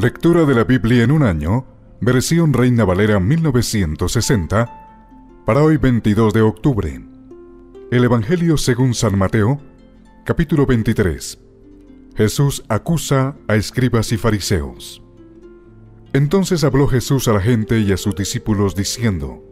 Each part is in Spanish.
Lectura de la Biblia en un año, versión Reina Valera 1960, para hoy 22 de octubre. El Evangelio según San Mateo, capítulo 23. Jesús acusa a escribas y fariseos. Entonces habló Jesús a la gente y a sus discípulos diciendo: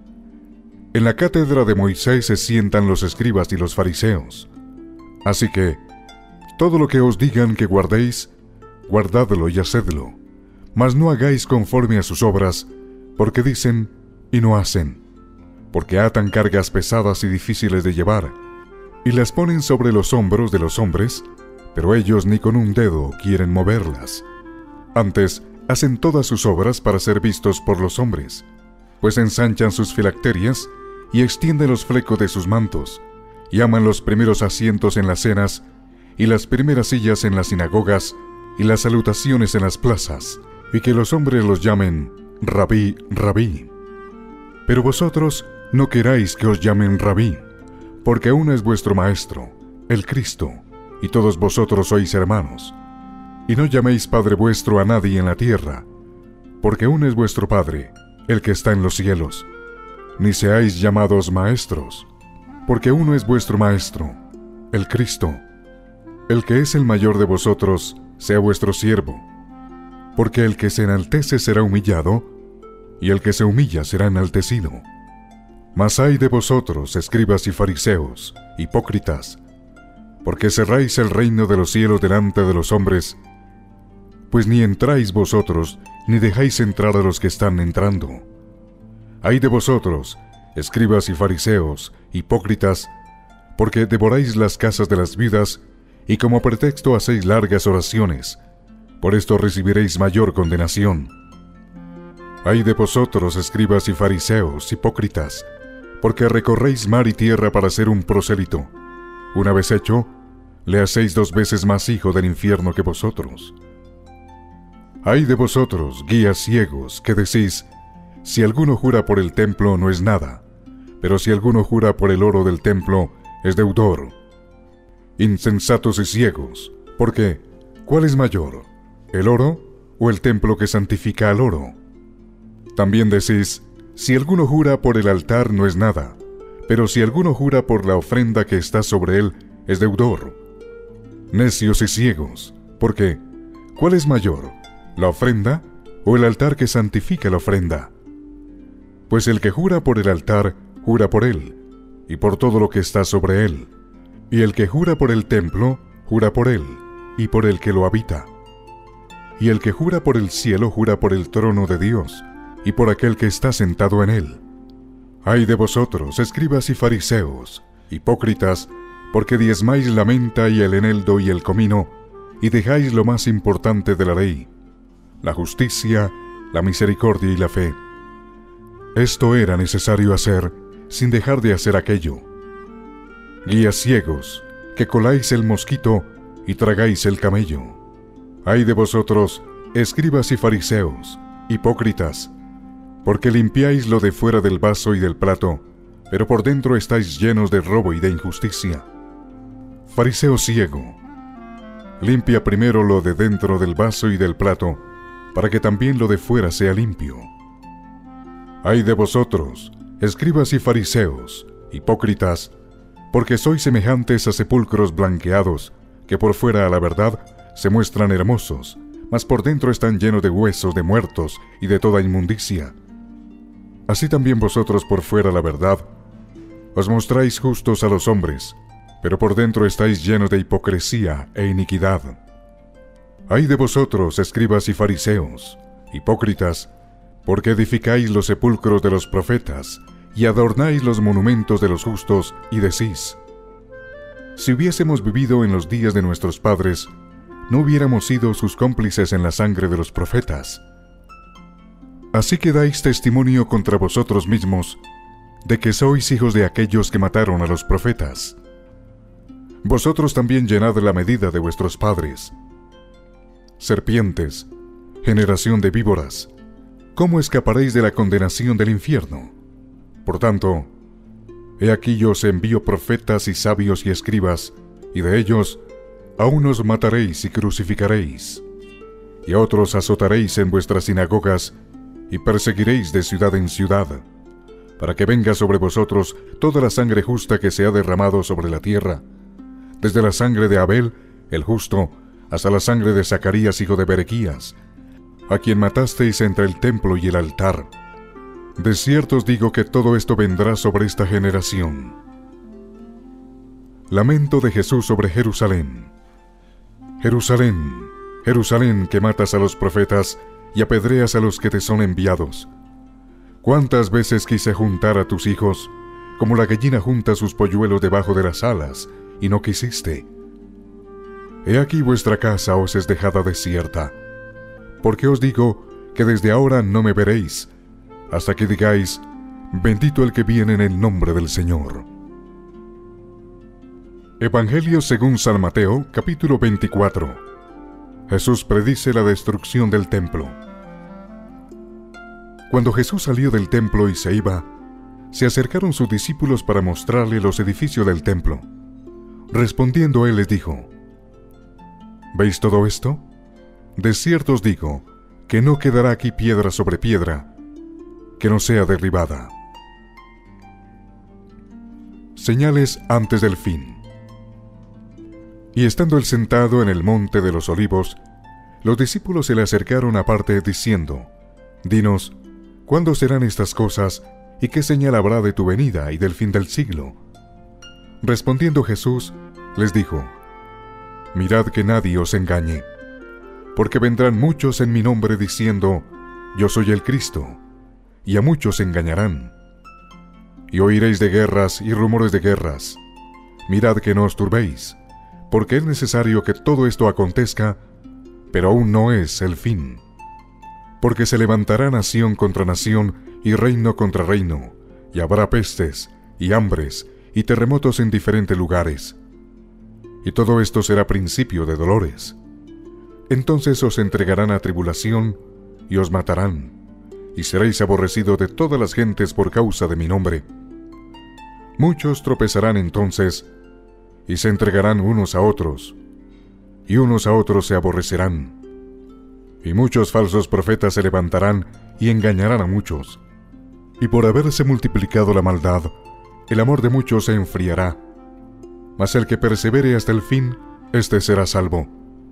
En la cátedra de Moisés se sientan los escribas y los fariseos. Así que, todo lo que os digan que guardéis, guardadlo y hacedlo, mas no hagáis conforme a sus obras, porque dicen y no hacen, porque atan cargas pesadas y difíciles de llevar, y las ponen sobre los hombros de los hombres, pero ellos ni con un dedo quieren moverlas. Antes, hacen todas sus obras para ser vistos por los hombres, pues ensanchan sus filacterias y extienden los flecos de sus mantos, y aman los primeros asientos en las cenas, y las primeras sillas en las sinagogas, y las salutaciones en las plazas, y que los hombres los llamen Rabí, Rabí. Pero vosotros no queráis que os llamen Rabí, porque uno es vuestro Maestro, el Cristo, y todos vosotros sois hermanos. Y no llaméis Padre vuestro a nadie en la tierra, porque uno es vuestro Padre, el que está en los cielos. Ni seáis llamados maestros, porque uno es vuestro Maestro, el Cristo. El que es el mayor de vosotros, sea vuestro siervo, porque el que se enaltece será humillado, y el que se humilla será enaltecido. Mas ay de vosotros, escribas y fariseos, hipócritas, porque cerráis el reino de los cielos delante de los hombres, pues ni entráis vosotros, ni dejáis entrar a los que están entrando. Ay de vosotros, escribas y fariseos, hipócritas, porque devoráis las casas de las viudas, y como pretexto hacéis largas oraciones, por esto recibiréis mayor condenación. Ay de vosotros, escribas y fariseos, hipócritas, porque recorréis mar y tierra para ser un prosélito. Una vez hecho, le hacéis 2 veces más hijo del infierno que vosotros. Ay de vosotros, guías ciegos, que decís: si alguno jura por el templo no es nada, pero si alguno jura por el oro del templo es deudor. Insensatos y ciegos, porque ¿cuál es mayor, el oro o el templo que santifica al oro? También decís: si alguno jura por el altar no es nada, pero si alguno jura por la ofrenda que está sobre él es deudor. Necios y ciegos, porque ¿cuál es mayor, la ofrenda o el altar que santifica la ofrenda? Pues el que jura por el altar, jura por él, y por todo lo que está sobre él. Y el que jura por el templo, jura por él, y por el que lo habita. Y el que jura por el cielo, jura por el trono de Dios, y por aquel que está sentado en él. Ay de vosotros, escribas y fariseos, hipócritas, porque diezmáis la menta y el eneldo y el comino, y dejáis lo más importante de la ley, la justicia, la misericordia y la fe. Esto era necesario hacer, sin dejar de hacer aquello. Guías ciegos, que coláis el mosquito y tragáis el camello. Ay de vosotros, escribas y fariseos, hipócritas, porque limpiáis lo de fuera del vaso y del plato, pero por dentro estáis llenos de robo y de injusticia. Fariseo ciego, limpia primero lo de dentro del vaso y del plato, para que también lo de fuera sea limpio. Ay de vosotros, escribas y fariseos, hipócritas, porque sois semejantes a sepulcros blanqueados, que por fuera a la verdad se muestran hermosos, mas por dentro están llenos de huesos de muertos y de toda inmundicia. Así también vosotros por fuera a la verdad os mostráis justos a los hombres, pero por dentro estáis llenos de hipocresía e iniquidad. Ay de vosotros, escribas y fariseos, hipócritas, porque edificáis los sepulcros de los profetas, y adornáis los monumentos de los justos, y decís: si hubiésemos vivido en los días de nuestros padres, no hubiéramos sido sus cómplices en la sangre de los profetas. Así que dais testimonio contra vosotros mismos, de que sois hijos de aquellos que mataron a los profetas. Vosotros también llenad la medida de vuestros padres. Serpientes, generación de víboras, ¿cómo escaparéis de la condenación del infierno? Por tanto, he aquí yo os envío profetas y sabios y escribas, y de ellos a unos mataréis y crucificaréis, y a otros azotaréis en vuestras sinagogas, y perseguiréis de ciudad en ciudad, para que venga sobre vosotros toda la sangre justa que se ha derramado sobre la tierra, desde la sangre de Abel, el justo, hasta la sangre de Zacarías, hijo de Berequías, a quien matasteis entre el templo y el altar. De cierto os digo que todo esto vendrá sobre esta generación. Lamento de Jesús sobre Jerusalén. Jerusalén, Jerusalén, que matas a los profetas y apedreas a los que te son enviados. ¿Cuántas veces quise juntar a tus hijos, como la gallina junta sus polluelos debajo de las alas, y no quisiste? He aquí vuestra casa os es dejada desierta. Porque os digo que desde ahora no me veréis, hasta que digáis, bendito el que viene en el nombre del Señor. Evangelio según San Mateo, capítulo 24. Jesús predice la destrucción del templo. Cuando Jesús salió del templo y se iba, se acercaron sus discípulos para mostrarle los edificios del templo. Respondiendo él les dijo, ¿veis todo esto? De cierto os digo, que no quedará aquí piedra sobre piedra, que no sea derribada. Señales antes del fin. Y estando él sentado en el monte de los olivos, los discípulos se le acercaron aparte diciendo, dinos, ¿cuándo serán estas cosas, y qué señal habrá de tu venida y del fin del siglo? Respondiendo Jesús, les dijo, mirad que nadie os engañe, porque vendrán muchos en mi nombre diciendo, yo soy el Cristo, y a muchos engañarán. Y oiréis de guerras y rumores de guerras. Mirad que no os turbéis, porque es necesario que todo esto acontezca, pero aún no es el fin. Porque se levantará nación contra nación y reino contra reino, y habrá pestes, y hambres, y terremotos en diferentes lugares. Y todo esto será principio de dolores. Entonces os entregarán a tribulación, y os matarán, y seréis aborrecidos de todas las gentes por causa de mi nombre. Muchos tropezarán entonces, y se entregarán unos a otros, y unos a otros se aborrecerán. Y muchos falsos profetas se levantarán y engañarán a muchos. Y por haberse multiplicado la maldad, el amor de muchos se enfriará. Mas el que persevere hasta el fin, éste será salvo.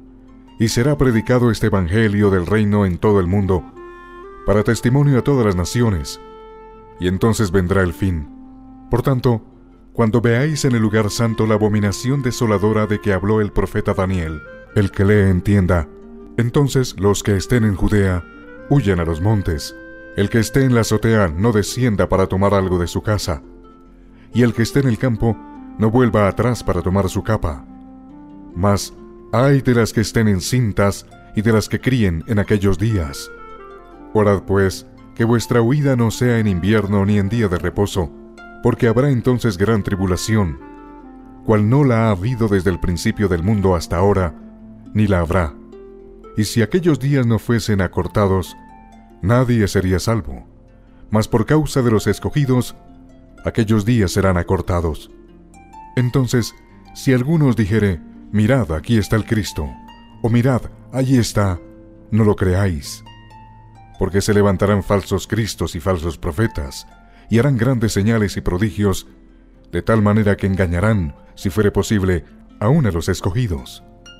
Y será predicado este evangelio del reino en todo el mundo, para testimonio a todas las naciones, y entonces vendrá el fin. Por tanto, cuando veáis en el lugar santo la abominación desoladora de que habló el profeta Daniel, el que lee entienda, entonces los que estén en Judea, huyan a los montes. El que esté en la azotea no descienda para tomar algo de su casa, y el que esté en el campo no vuelva atrás para tomar su capa. Mas, ay de las que estén encintas y de las que críen en aquellos días. Orad pues, que vuestra huida no sea en invierno ni en día de reposo, porque habrá entonces gran tribulación, cual no la ha habido desde el principio del mundo hasta ahora, ni la habrá. Y si aquellos días no fuesen acortados, nadie sería salvo. Mas por causa de los escogidos, aquellos días serán acortados. Entonces, si alguno os dijere, mirad, aquí está el Cristo, o mirad, allí está, no lo creáis. Porque se levantarán falsos cristos y falsos profetas, y harán grandes señales y prodigios, de tal manera que engañarán, si fuere posible, aun a los escogidos.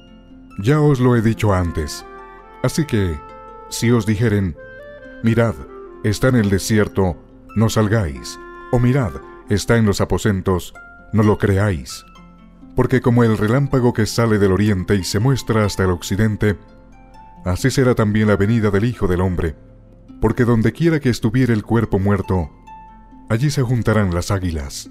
Ya os lo he dicho antes. Así que, si os dijeren, mirad, está en el desierto, no salgáis, o mirad, está en los aposentos, no lo creáis. Porque como el relámpago que sale del oriente y se muestra hasta el occidente, así será también la venida del Hijo del Hombre. Porque donde quiera que estuviere el cuerpo muerto, allí se juntarán las águilas.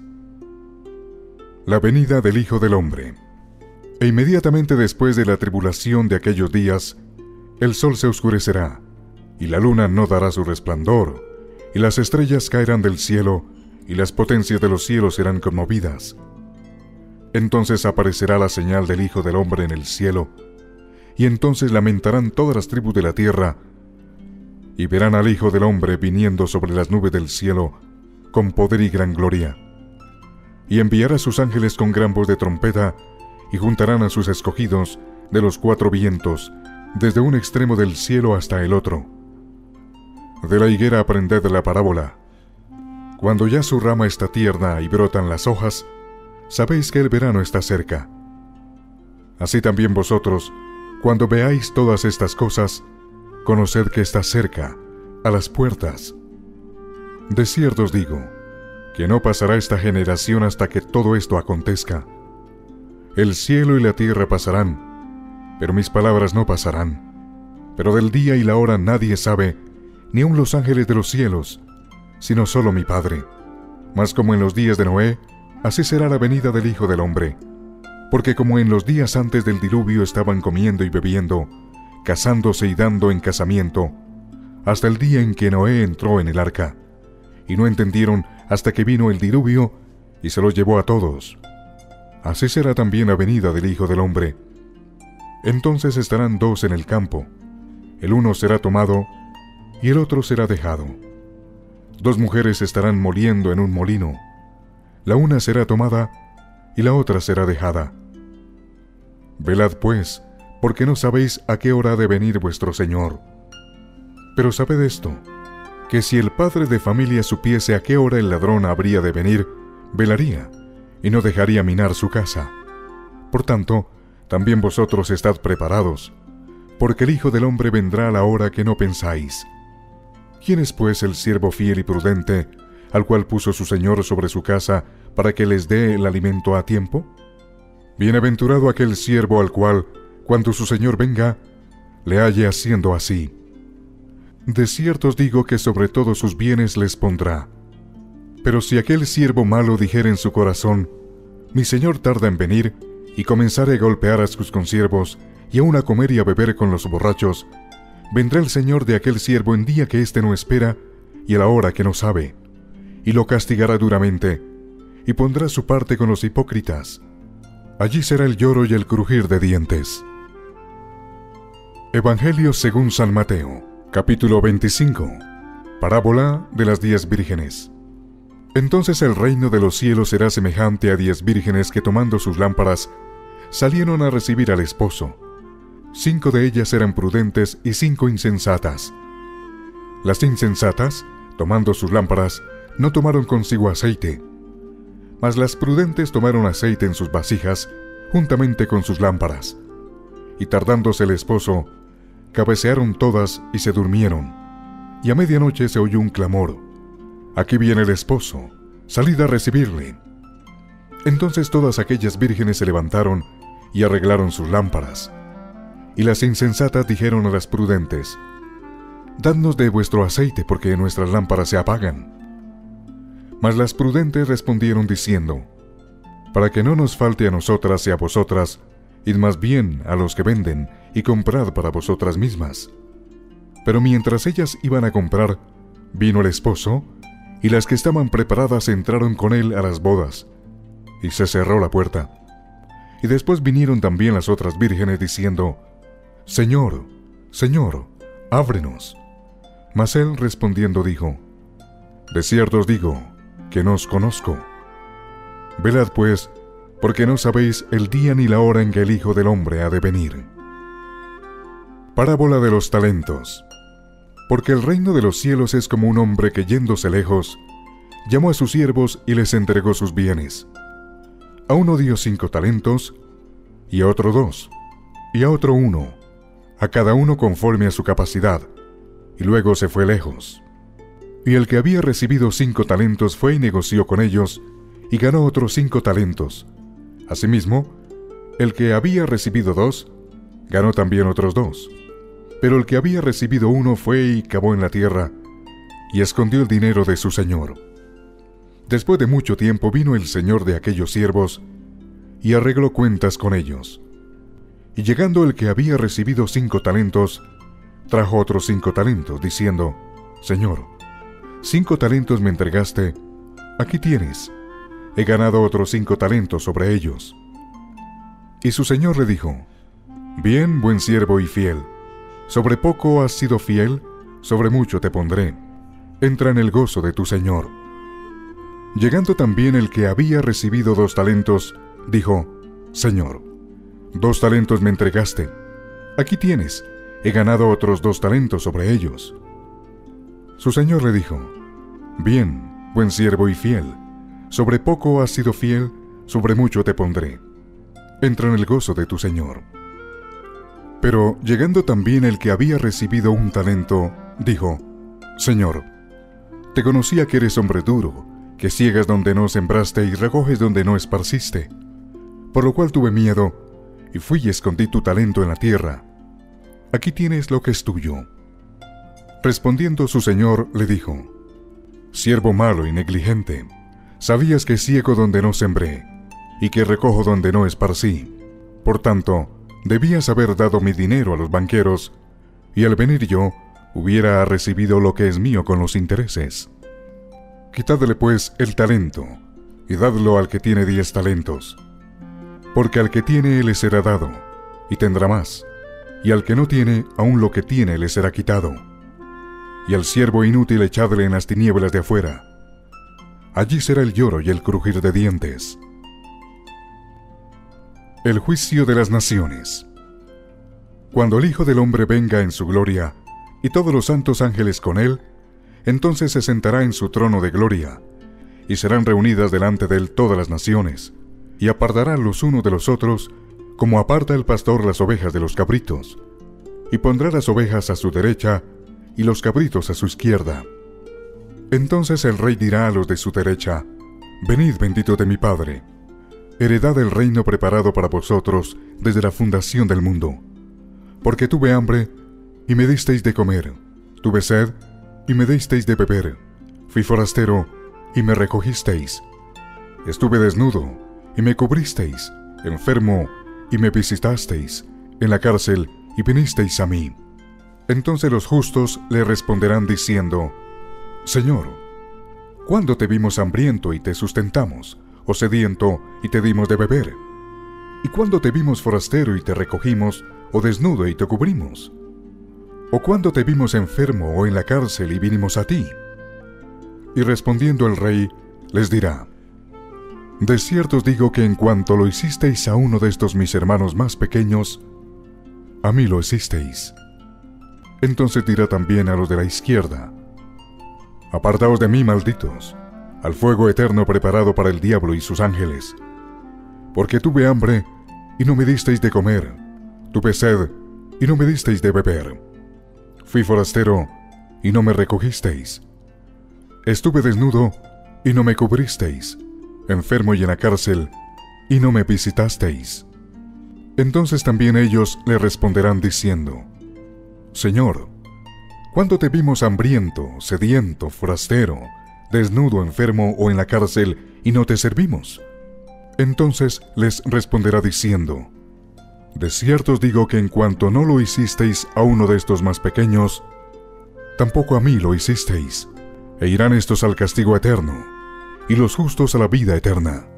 La venida del Hijo del Hombre. E inmediatamente después de la tribulación de aquellos días, el sol se oscurecerá, y la luna no dará su resplandor, y las estrellas caerán del cielo, y las potencias de los cielos serán conmovidas. Entonces aparecerá la señal del Hijo del Hombre en el cielo, y entonces lamentarán todas las tribus de la tierra, y verán al Hijo del Hombre viniendo sobre las nubes del cielo, con poder y gran gloria. Y enviará a sus ángeles con gran voz de trompeta, y juntarán a sus escogidos de los cuatro vientos, desde un extremo del cielo hasta el otro. De la higuera aprended la parábola. Cuando ya su rama está tierna y brotan las hojas, sabéis que el verano está cerca. Así también vosotros, cuando veáis todas estas cosas, conoced que está cerca, a las puertas. De cierto os digo, que no pasará esta generación hasta que todo esto acontezca. El cielo y la tierra pasarán, pero mis palabras no pasarán. Pero del día y la hora nadie sabe, ni aun los ángeles de los cielos, sino solo mi Padre. Mas como en los días de Noé, así será la venida del Hijo del Hombre. Porque como en los días antes del diluvio estaban comiendo y bebiendo, casándose y dando en casamiento, hasta el día en que Noé entró en el arca, y no entendieron hasta que vino el diluvio y se los llevó a todos. Así será también la venida del Hijo del Hombre. Entonces estarán dos en el campo, el uno será tomado y el otro será dejado. Dos mujeres estarán moliendo en un molino, la una será tomada y la otra será dejada. Velad pues, porque no sabéis a qué hora ha de venir vuestro Señor. Pero sabed esto, que si el padre de familia supiese a qué hora el ladrón habría de venir, velaría, y no dejaría minar su casa. Por tanto, también vosotros estad preparados, porque el Hijo del Hombre vendrá a la hora que no pensáis. ¿Quién es pues el siervo fiel y prudente, al cual puso su Señor sobre su casa, para que les dé el alimento a tiempo? Bienaventurado aquel siervo al cual, cuando su Señor venga, le halle haciendo así. De cierto os digo que sobre todos sus bienes les pondrá. Pero si aquel siervo malo dijere en su corazón, mi Señor tarda en venir, y comenzare a golpear a sus consiervos, y aun a comer y a beber con los borrachos, vendrá el Señor de aquel siervo en día que éste no espera, y a la hora que no sabe, y lo castigará duramente, y pondrá su parte con los hipócritas. Allí será el lloro y el crujir de dientes. Evangelio según San Mateo, capítulo 25. Parábola de las 10 vírgenes. Entonces el reino de los cielos será semejante a 10 vírgenes que tomando sus lámparas, salieron a recibir al esposo. 5 de ellas eran prudentes y 5 insensatas. Las insensatas, tomando sus lámparas, no tomaron consigo aceite, mas las prudentes tomaron aceite en sus vasijas, juntamente con sus lámparas. Y tardándose el esposo, cabecearon todas y se durmieron. Y a medianoche se oyó un clamor: «Aquí viene el esposo, salid a recibirle». Entonces todas aquellas vírgenes se levantaron y arreglaron sus lámparas. Y las insensatas dijeron a las prudentes: «Dadnos de vuestro aceite, porque nuestras lámparas se apagan». Mas las prudentes respondieron diciendo: «Para que no nos falte a nosotras y a vosotras, id más bien a los que venden, y comprad para vosotras mismas». Pero mientras ellas iban a comprar, vino el esposo, y las que estaban preparadas entraron con él a las bodas, y se cerró la puerta. Y después vinieron también las otras vírgenes diciendo: «Señor, Señor, ábrenos». Mas él respondiendo dijo: «De cierto os digo, que no os conozco. Velad pues, porque no sabéis el día ni la hora en que el Hijo del Hombre ha de venir». Parábola de los talentos. Porque el reino de los cielos es como un hombre que, yéndose lejos, llamó a sus siervos y les entregó sus bienes. A uno dio 5 talentos, y a otro 2, y a otro 1, a cada uno conforme a su capacidad, y luego se fue lejos. Y el que había recibido 5 talentos fue y negoció con ellos, y ganó otros 5 talentos. Asimismo, el que había recibido 2, ganó también otros 2. Pero el que había recibido 1 fue y cavó en la tierra, y escondió el dinero de su señor. Después de mucho tiempo vino el señor de aquellos siervos, y arregló cuentas con ellos. Y llegando el que había recibido 5 talentos, trajo otros 5 talentos, diciendo: «Señor, 5 talentos me entregaste, aquí tienes, he ganado otros 5 talentos sobre ellos». Y su señor le dijo: «Bien, buen siervo y fiel, sobre poco has sido fiel, sobre mucho te pondré, entra en el gozo de tu señor». Llegando también el que había recibido 2 talentos, dijo: «Señor, 2 talentos me entregaste, aquí tienes, he ganado otros 2 talentos sobre ellos. Su señor le dijo: Bien, buen siervo y fiel, sobre poco has sido fiel, sobre mucho te pondré. Entra en el gozo de tu señor. Pero llegando también el que había recibido 1 talento, dijo: Señor, te conocía que eres hombre duro, que ciegas donde no sembraste y recoges donde no esparciste. Por lo cual tuve miedo, y fui y escondí tu talento en la tierra. Aquí tienes lo que es tuyo. Respondiendo su señor, le dijo: Siervo malo y negligente, sabías que ciego donde no sembré, y que recojo donde no esparcí. Por tanto, debías haber dado mi dinero a los banqueros, y al venir yo, hubiera recibido lo que es mío con los intereses. Quitadle pues el talento, y dadlo al que tiene 10 talentos. Porque al que tiene le será dado, y tendrá más, y al que no tiene, aun lo que tiene le será quitado. Y al siervo inútil echadle en las tinieblas de afuera. Allí será el lloro y el crujir de dientes. El juicio de las naciones. Cuando el Hijo del Hombre venga en su gloria, y todos los santos ángeles con él, entonces se sentará en su trono de gloria, y serán reunidas delante de él todas las naciones, y apartará los unos de los otros, como aparta el pastor las ovejas de los cabritos, y pondrá las ovejas a su derecha, y los cabritos a su izquierda. Entonces el rey dirá a los de su derecha: Venid, bendito de mi Padre, heredad el reino preparado para vosotros desde la fundación del mundo. Porque tuve hambre, y me disteis de comer, tuve sed, y me disteis de beber, fui forastero, y me recogisteis. Estuve desnudo, y me cubristeis, enfermo, y me visitasteis, en la cárcel, y vinisteis a mí. Entonces los justos le responderán diciendo: Señor, ¿cuándo te vimos hambriento y te sustentamos, o sediento y te dimos de beber? ¿Y cuándo te vimos forastero y te recogimos, o desnudo y te cubrimos? ¿O cuándo te vimos enfermo o en la cárcel y vinimos a ti? Y respondiendo el rey, les dirá: De cierto os digo que en cuanto lo hicisteis a uno de estos mis hermanos más pequeños, a mí lo hicisteis. Entonces dirá también a los de la izquierda: Apartaos de mí, malditos, al fuego eterno preparado para el diablo y sus ángeles. Porque tuve hambre, y no me disteis de comer, tuve sed, y no me disteis de beber. Fui forastero, y no me recogisteis. Estuve desnudo, y no me cubristeis, enfermo y en la cárcel, y no me visitasteis. Entonces también ellos le responderán diciendo: Señor, ¿cuándo te vimos hambriento, sediento, forastero, desnudo, enfermo o en la cárcel, y no te servimos? Entonces les responderá diciendo: De cierto os digo que en cuanto no lo hicisteis a uno de estos más pequeños, tampoco a mí lo hicisteis. E irán estos al castigo eterno, y los justos a la vida eterna.